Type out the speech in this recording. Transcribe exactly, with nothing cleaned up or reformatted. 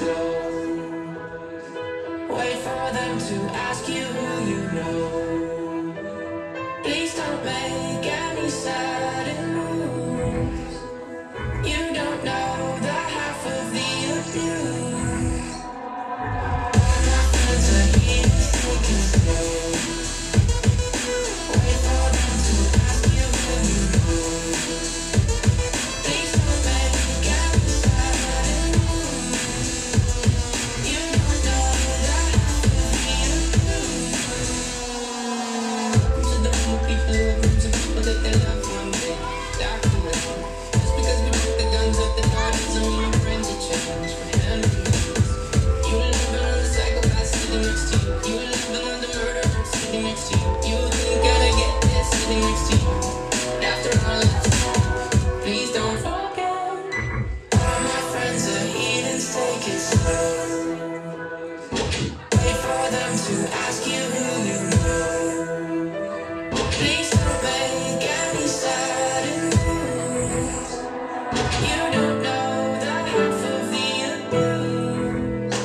slow. Wait for them to ask you who you know. Please don't make any sudden moves. You don't know the half of the abuse. All my friends are here, taking slow. Wait for them to ask you who you know. Please don't make any sudden moves. You don't know the half of the abuse. To the whole people who are to people that they love one day. Die for it. Just because we put the guns up the door doesn't mean our friends are changed. You will never know the psychopath sitting next to you. You will never know the murderer sitting next to you. You think gonna get this sitting next to you. But after all that's done, please don't forget. All my friends are heathens, take it slow. Wait for them to ask you who you know. Please don't make any sudden moves. You don't know the half of the abuse.